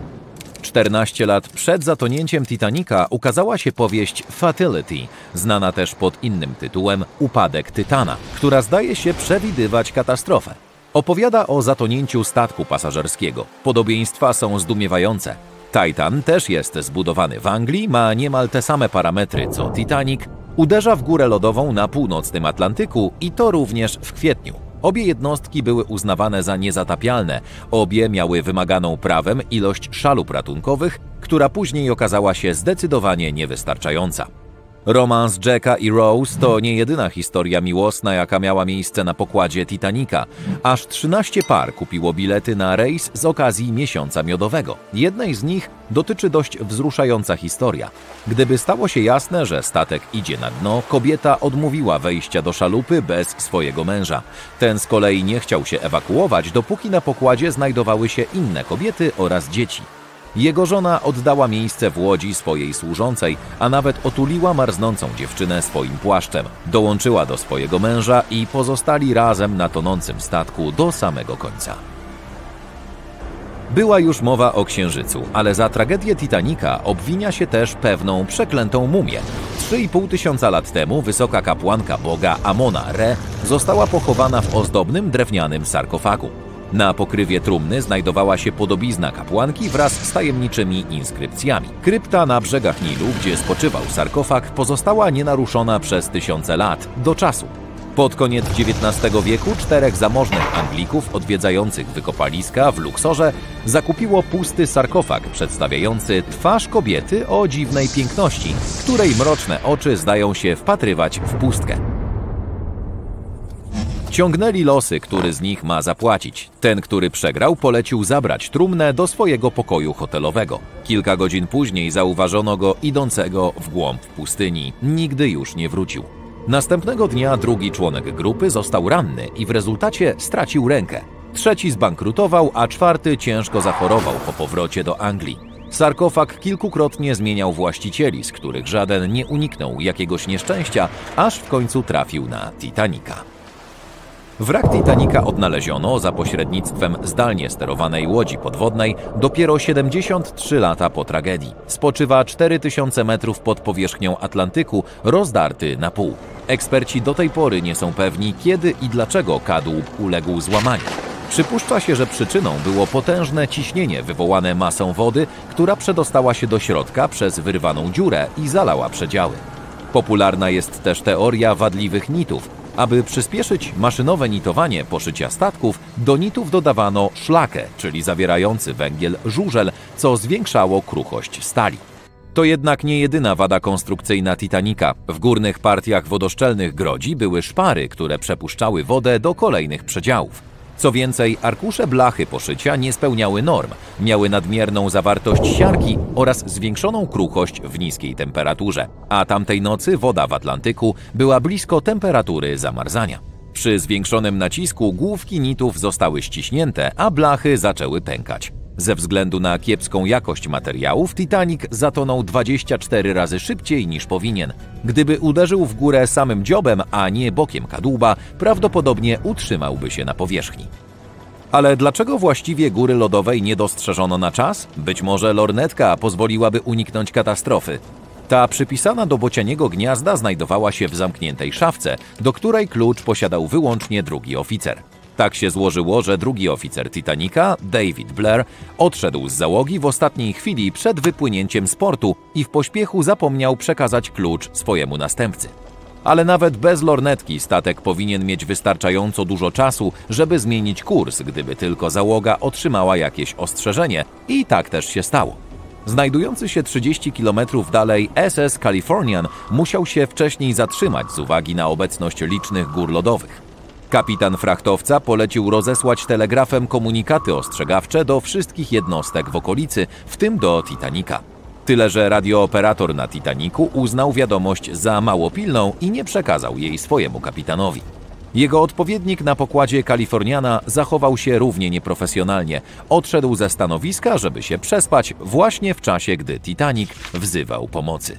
14 lat przed zatonięciem Titanica ukazała się powieść Fatality, znana też pod innym tytułem Upadek Tytana, która zdaje się przewidywać katastrofę. Opowiada o zatonięciu statku pasażerskiego. Podobieństwa są zdumiewające. Titan też jest zbudowany w Anglii, ma niemal te same parametry co Titanic, uderza w górę lodową na północnym Atlantyku i to również w kwietniu. Obie jednostki były uznawane za niezatapialne, obie miały wymaganą prawem ilość szalup ratunkowych, która później okazała się zdecydowanie niewystarczająca. Romans Jacka i Rose to nie jedyna historia miłosna, jaka miała miejsce na pokładzie Titanica. Aż 13 par kupiło bilety na rejs z okazji Miesiąca Miodowego. Jednej z nich dotyczy dość wzruszająca historia. Gdyby stało się jasne, że statek idzie na dno, kobieta odmówiła wejścia do szalupy bez swojego męża. Ten z kolei nie chciał się ewakuować, dopóki na pokładzie znajdowały się inne kobiety oraz dzieci. Jego żona oddała miejsce w łodzi swojej służącej, a nawet otuliła marznącą dziewczynę swoim płaszczem. Dołączyła do swojego męża i pozostali razem na tonącym statku do samego końca. Była już mowa o Księżycu, ale za tragedię Titanica obwinia się też pewną przeklętą mumię. 3,5 tysiąca lat temu wysoka kapłanka boga Amona-Re została pochowana w ozdobnym drewnianym sarkofagu. Na pokrywie trumny znajdowała się podobizna kapłanki wraz z tajemniczymi inskrypcjami. Krypta na brzegach Nilu, gdzie spoczywał sarkofag, pozostała nienaruszona przez tysiące lat, do czasu. Pod koniec XIX wieku 4 zamożnych Anglików odwiedzających wykopaliska w Luxorze zakupiło pusty sarkofag przedstawiający twarz kobiety o dziwnej piękności, której mroczne oczy zdają się wpatrywać w pustkę. Ciągnęli losy, który z nich ma zapłacić. Ten, który przegrał, polecił zabrać trumnę do swojego pokoju hotelowego. Kilka godzin później zauważono go idącego w głąb pustyni. Nigdy już nie wrócił. Następnego dnia drugi członek grupy został ranny i w rezultacie stracił rękę. Trzeci zbankrutował, a czwarty ciężko zachorował po powrocie do Anglii. Sarkofag kilkukrotnie zmieniał właścicieli, z których żaden nie uniknął jakiegoś nieszczęścia, aż w końcu trafił na Titanica. Wrak Titanica odnaleziono za pośrednictwem zdalnie sterowanej łodzi podwodnej dopiero 73 lata po tragedii. Spoczywa 4000 metrów pod powierzchnią Atlantyku, rozdarty na pół. Eksperci do tej pory nie są pewni, kiedy i dlaczego kadłub uległ złamaniu. Przypuszcza się, że przyczyną było potężne ciśnienie wywołane masą wody, która przedostała się do środka przez wyrwaną dziurę i zalała przedziały. Popularna jest też teoria wadliwych nitów. Aby przyspieszyć maszynowe nitowanie poszycia statków, do nitów dodawano szlakę, czyli zawierający węgiel żużel, co zwiększało kruchość stali. To jednak nie jedyna wada konstrukcyjna Titanica. W górnych partiach wodoszczelnych grodzi były szpary, które przepuszczały wodę do kolejnych przedziałów. Co więcej, arkusze blachy poszycia nie spełniały norm, miały nadmierną zawartość siarki oraz zwiększoną kruchość w niskiej temperaturze, a tamtej nocy woda w Atlantyku była blisko temperatury zamarzania. Przy zwiększonym nacisku główki nitów zostały ściśnięte, a blachy zaczęły pękać. Ze względu na kiepską jakość materiałów Titanic zatonął 24 razy szybciej niż powinien. Gdyby uderzył w górę samym dziobem, a nie bokiem kadłuba, prawdopodobnie utrzymałby się na powierzchni. Ale dlaczego właściwie góry lodowej nie dostrzeżono na czas? Być może lornetka pozwoliłaby uniknąć katastrofy. Ta przypisana do bocianiego gniazda znajdowała się w zamkniętej szafce, do której klucz posiadał wyłącznie drugi oficer. Tak się złożyło, że drugi oficer Titanica, David Blair, odszedł z załogi w ostatniej chwili przed wypłynięciem z portu i w pośpiechu zapomniał przekazać klucz swojemu następcy. Ale nawet bez lornetki statek powinien mieć wystarczająco dużo czasu, żeby zmienić kurs, gdyby tylko załoga otrzymała jakieś ostrzeżenie. I tak też się stało. Znajdujący się 30 km dalej SS Californian musiał się wcześniej zatrzymać z uwagi na obecność licznych gór lodowych. Kapitan frachtowca polecił rozesłać telegrafem komunikaty ostrzegawcze do wszystkich jednostek w okolicy, w tym do Titanica. Tyle że radiooperator na Titanicu uznał wiadomość za mało pilną i nie przekazał jej swojemu kapitanowi. Jego odpowiednik na pokładzie Kaliforniana zachował się równie nieprofesjonalnie. Odszedł ze stanowiska, żeby się przespać właśnie w czasie, gdy Titanic wzywał pomocy.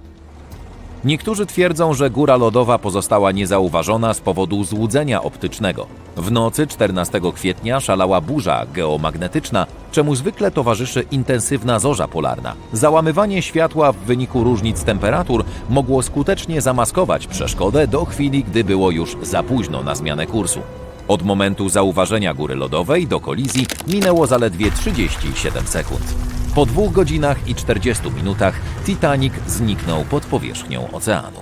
Niektórzy twierdzą, że góra lodowa pozostała niezauważona z powodu złudzenia optycznego. W nocy 14 kwietnia szalała burza geomagnetyczna, czemu zwykle towarzyszy intensywna zorza polarna. Załamywanie światła w wyniku różnic temperatur mogło skutecznie zamaskować przeszkodę do chwili, gdy było już za późno na zmianę kursu. Od momentu zauważenia góry lodowej do kolizji minęło zaledwie 37 sekund. Po 2 godzinach i 40 minutach Titanic zniknął pod powierzchnią oceanu.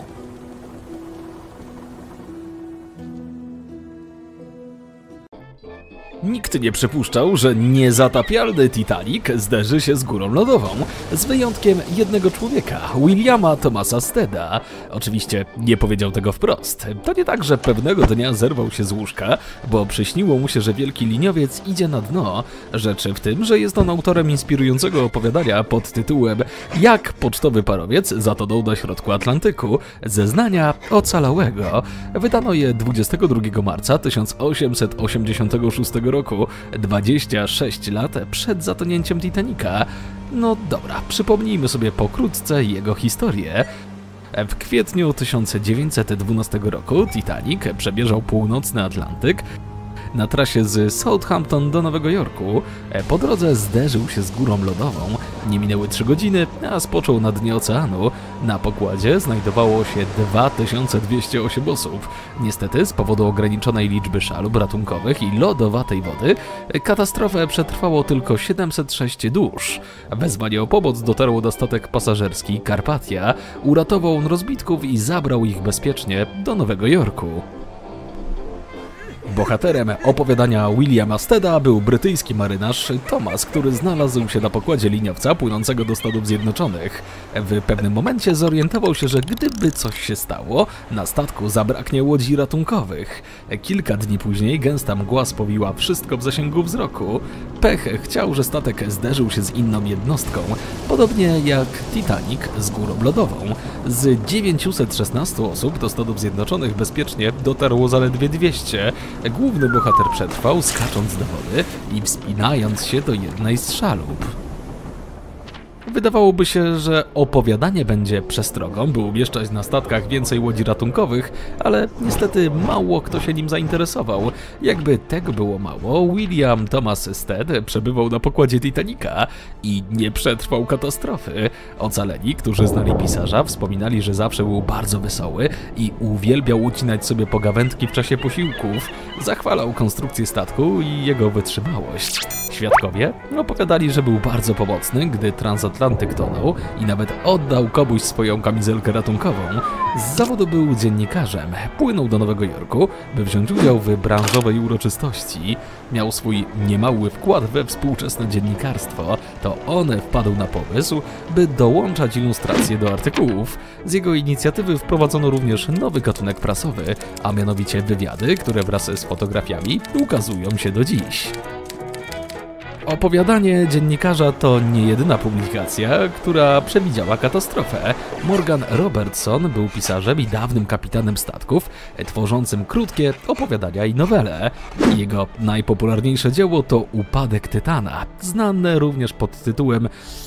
Nikt nie przypuszczał, że niezatapialny Titanic zderzy się z górą lodową, z wyjątkiem jednego człowieka, Williama Thomasa Steada. Oczywiście nie powiedział tego wprost. To nie tak, że pewnego dnia zerwał się z łóżka, bo przyśniło mu się, że wielki liniowiec idzie na dno. Rzecz w tym, że jest on autorem inspirującego opowiadania pod tytułem Jak pocztowy parowiec zatonął na środku Atlantyku. Zeznania ocalałego. Wydano je 22 marca 1886 roku, 26 lat przed zatonięciem Titanica. No dobra, przypomnijmy sobie pokrótce jego historię. W kwietniu 1912 roku Titanic przemierzał północny Atlantyk na trasie z Southampton do Nowego Jorku. Po drodze zderzył się z górą lodową. Nie minęły 3 godziny, a spoczął na dnie oceanu. Na pokładzie znajdowało się 2208 osób. Niestety, z powodu ograniczonej liczby szalub ratunkowych i lodowatej wody, katastrofę przetrwało tylko 706 dusz. Wezwanie o pomoc dotarło na statek pasażerski Carpathia. Uratował on rozbitków i zabrał ich bezpiecznie do Nowego Jorku. Bohaterem opowiadania Williama Steada był brytyjski marynarz Thomas, który znalazł się na pokładzie liniowca płynącego do Stanów Zjednoczonych. W pewnym momencie zorientował się, że gdyby coś się stało, na statku zabraknie łodzi ratunkowych. Kilka dni później gęsta mgła spowiła wszystko w zasięgu wzroku. Pech chciał, że statek zderzył się z inną jednostką, podobnie jak Titanic z górą lodową. Z 916 osób do Stanów Zjednoczonych bezpiecznie dotarło zaledwie 200. Główny bohater przetrwał, skacząc do wody i wspinając się do jednej z szalup. Wydawałoby się, że opowiadanie będzie przestrogą, by umieszczać na statkach więcej łodzi ratunkowych, ale niestety mało kto się nim zainteresował. Jakby tego było mało, William Thomas Stead przebywał na pokładzie Titanica i nie przetrwał katastrofy. Ocaleni, którzy znali pisarza, wspominali, że zawsze był bardzo wesoły i uwielbiał ucinać sobie pogawędki w czasie posiłków. Zachwalał konstrukcję statku i jego wytrzymałość. Świadkowie opowiadali, że był bardzo pomocny, gdy transatlantyk tonął i nawet oddał komuś swoją kamizelkę ratunkową. Z zawodu był dziennikarzem. Płynął do Nowego Jorku, by wziąć udział w branżowej uroczystości. Miał swój niemały wkład we współczesne dziennikarstwo. To on wpadł na pomysł, by dołączać ilustracje do artykułów. Z jego inicjatywy wprowadzono również nowy gatunek prasowy, a mianowicie wywiady, które wraz z fotografiami ukazują się do dziś. Opowiadanie dziennikarza to nie jedyna publikacja, która przewidziała katastrofę. Morgan Robertson był pisarzem i dawnym kapitanem statków, tworzącym krótkie opowiadania i nowele. Jego najpopularniejsze dzieło to Upadek Tytana, znane również pod tytułem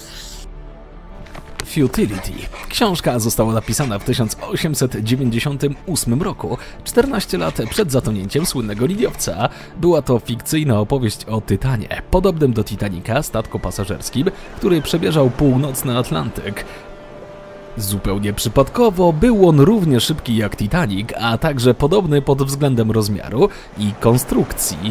Futility. Książka została napisana w 1898 roku, 14 lat przed zatonięciem słynnego liniowca. Była to fikcyjna opowieść o Tytanie, podobnym do Titanica, statku pasażerskim, który przemierzał północny Atlantyk. Zupełnie przypadkowo był on równie szybki jak Titanic, a także podobny pod względem rozmiaru i konstrukcji.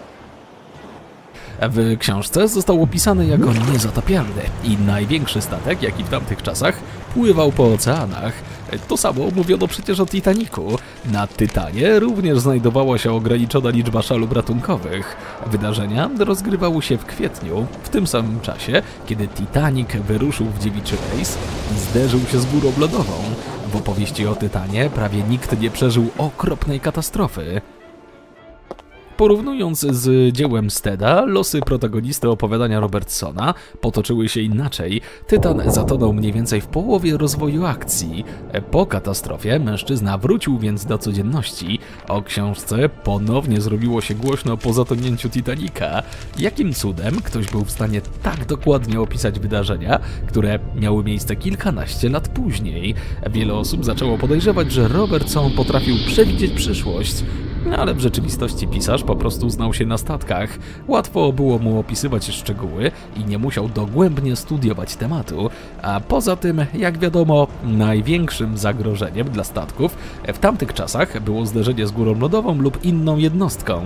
W książce został opisany jako niezatapialny i największy statek, jaki w tamtych czasach pływał po oceanach. To samo mówiono przecież o Titanicu. Na Tytanie również znajdowała się ograniczona liczba szalub ratunkowych. Wydarzenia rozgrywały się w kwietniu, w tym samym czasie, kiedy Titanic wyruszył w dziewiczy rejs i zderzył się z górą lodową. W opowieści o Tytanie prawie nikt nie przeżył okropnej katastrofy. Porównując z dziełem Steada, losy protagonisty opowiadania Robertsona potoczyły się inaczej. Tytan zatonął mniej więcej w połowie rozwoju akcji. Po katastrofie mężczyzna wrócił więc do codzienności. O książce ponownie zrobiło się głośno po zatonięciu Titanica. Jakim cudem ktoś był w stanie tak dokładnie opisać wydarzenia, które miały miejsce kilkanaście lat później? Wiele osób zaczęło podejrzewać, że Robertson potrafił przewidzieć przyszłość. Ale w rzeczywistości pisarz po prostu znał się na statkach. Łatwo było mu opisywać szczegóły i nie musiał dogłębnie studiować tematu. A poza tym, jak wiadomo, największym zagrożeniem dla statków w tamtych czasach było zderzenie z górą lodową lub inną jednostką.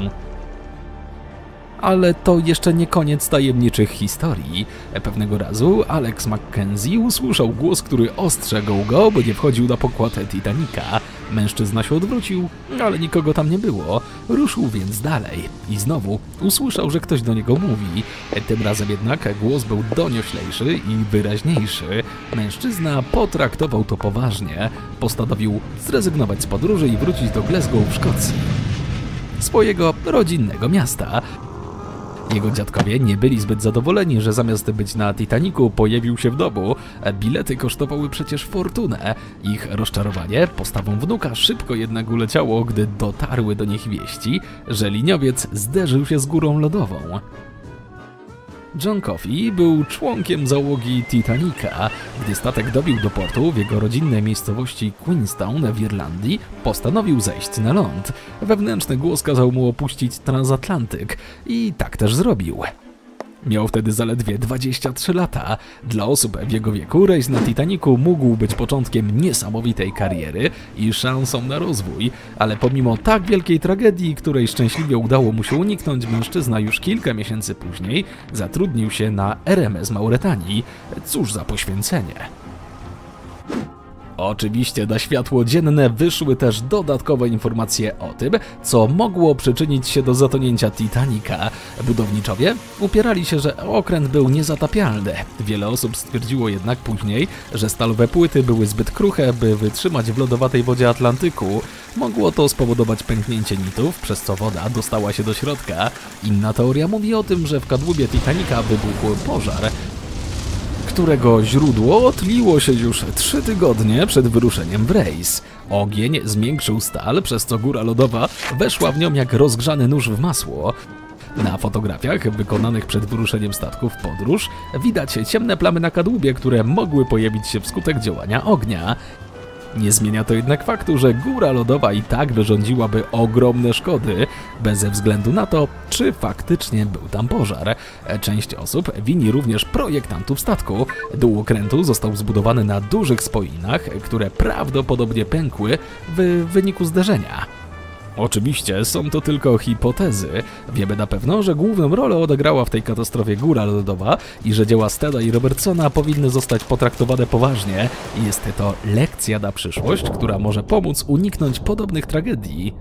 Ale to jeszcze nie koniec tajemniczych historii. Pewnego razu Alex Mackenzie usłyszał głos, który ostrzegał go, by nie wchodził na pokład Titanica. Mężczyzna się odwrócił, ale nikogo tam nie było. Ruszył więc dalej i znowu usłyszał, że ktoś do niego mówi. Tym razem jednak głos był donioślejszy i wyraźniejszy. Mężczyzna potraktował to poważnie. Postanowił zrezygnować z podróży i wrócić do Glasgow w Szkocji, swojego rodzinnego miasta. Jego dziadkowie nie byli zbyt zadowoleni, że zamiast być na Titanicu pojawił się w domu. Bilety kosztowały przecież fortunę. Ich rozczarowanie postawą wnuka szybko jednak uleciało, gdy dotarły do nich wieści, że liniowiec zderzył się z górą lodową. John Coffey był członkiem załogi Titanica. Gdy statek dobił do portu w jego rodzinnej miejscowości Queenstown w Irlandii, postanowił zejść na ląd. Wewnętrzny głos kazał mu opuścić transatlantyk i tak też zrobił. Miał wtedy zaledwie 23 lata. Dla osób w jego wieku rejs na Titanicu mógł być początkiem niesamowitej kariery i szansą na rozwój, ale pomimo tak wielkiej tragedii, której szczęśliwie udało mu się uniknąć, mężczyzna już kilka miesięcy później zatrudnił się na RMS Mauretanii. Cóż za poświęcenie. Oczywiście na światło dzienne wyszły też dodatkowe informacje o tym, co mogło przyczynić się do zatonięcia Titanica. Budowniczowie upierali się, że okręt był niezatapialny. Wiele osób stwierdziło jednak później, że stalowe płyty były zbyt kruche, by wytrzymać w lodowatej wodzie Atlantyku. Mogło to spowodować pęknięcie nitów, przez co woda dostała się do środka. Inna teoria mówi o tym, że w kadłubie Titanica wybuchł pożar, którego źródło tliło się już 3 tygodnie przed wyruszeniem w rejs. Ogień zmiękczył stal, przez co góra lodowa weszła w nią jak rozgrzany nóż w masło. Na fotografiach wykonanych przed wyruszeniem statku w podróż widać ciemne plamy na kadłubie, które mogły pojawić się wskutek działania ognia. Nie zmienia to jednak faktu, że góra lodowa i tak wyrządziłaby ogromne szkody, bez względu na to, czy faktycznie był tam pożar. Część osób wini również projektantów statku. Dół okrętu został zbudowany na dużych spoinach, które prawdopodobnie pękły w wyniku zderzenia. Oczywiście są to tylko hipotezy. Wiemy na pewno, że główną rolę odegrała w tej katastrofie góra lodowa i że dzieła Steada i Robertsona powinny zostać potraktowane poważnie. Jest to lekcja na przyszłość, która może pomóc uniknąć podobnych tragedii.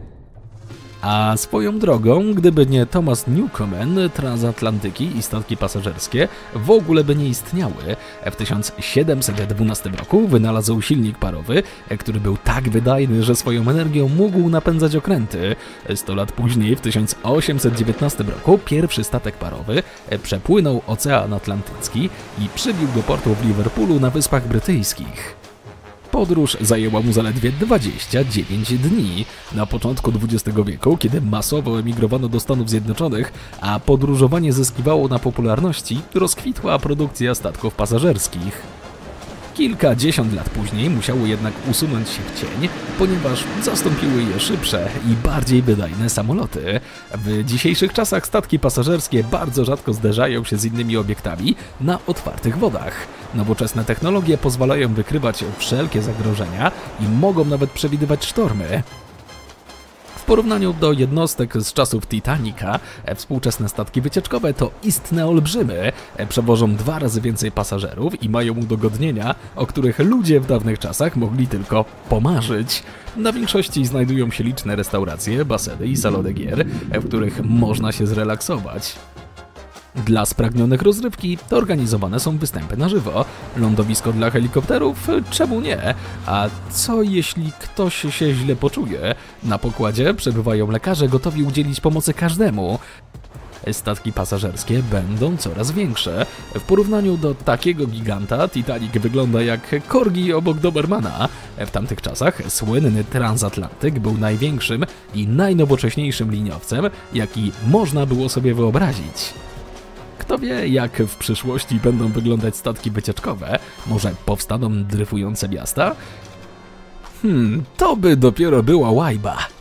A swoją drogą, gdyby nie Thomas Newcomen, transatlantyki i statki pasażerskie w ogóle by nie istniały. W 1712 roku wynalazł silnik parowy, który był tak wydajny, że swoją energią mógł napędzać okręty. 100 lat później, w 1819 roku, pierwszy statek parowy przepłynął Ocean Atlantycki i przybił do portu w Liverpoolu na Wyspach Brytyjskich. Podróż zajęła mu zaledwie 29 dni. Na początku XX wieku, kiedy masowo emigrowano do Stanów Zjednoczonych, a podróżowanie zyskiwało na popularności, rozkwitła produkcja statków pasażerskich. Kilkadziesiąt lat później musiało jednak usunąć się w cień, ponieważ zastąpiły je szybsze i bardziej wydajne samoloty. W dzisiejszych czasach statki pasażerskie bardzo rzadko zderzają się z innymi obiektami na otwartych wodach. Nowoczesne technologie pozwalają wykrywać wszelkie zagrożenia i mogą nawet przewidywać sztormy. W porównaniu do jednostek z czasów Titanica, współczesne statki wycieczkowe to istne olbrzymy, przewożą 2 razy więcej pasażerów i mają udogodnienia, o których ludzie w dawnych czasach mogli tylko pomarzyć. Na większości znajdują się liczne restauracje, baseny i salony gier, w których można się zrelaksować. Dla spragnionych rozrywki organizowane są występy na żywo. Lądowisko dla helikopterów? Czemu nie? A co jeśli ktoś się źle poczuje? Na pokładzie przebywają lekarze gotowi udzielić pomocy każdemu. Statki pasażerskie będą coraz większe. W porównaniu do takiego giganta Titanic wygląda jak korgi obok Dobermana. W tamtych czasach słynny transatlantyk był największym i najnowocześniejszym liniowcem, jaki można było sobie wyobrazić. Kto wie, jak w przyszłości będą wyglądać statki wycieczkowe? Może powstaną dryfujące miasta? To by dopiero była łajba.